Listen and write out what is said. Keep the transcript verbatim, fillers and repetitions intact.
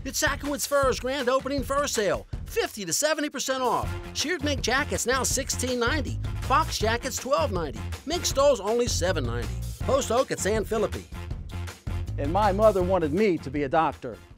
It's Sackowitz Furs grand opening fur sale. fifty to seventy percent off. Sheared mink jackets now sixteen ninety. Fox jackets twelve ninety. Mink stoles only seven ninety. Post oak at San Felipe. And my mother wanted me to be a doctor.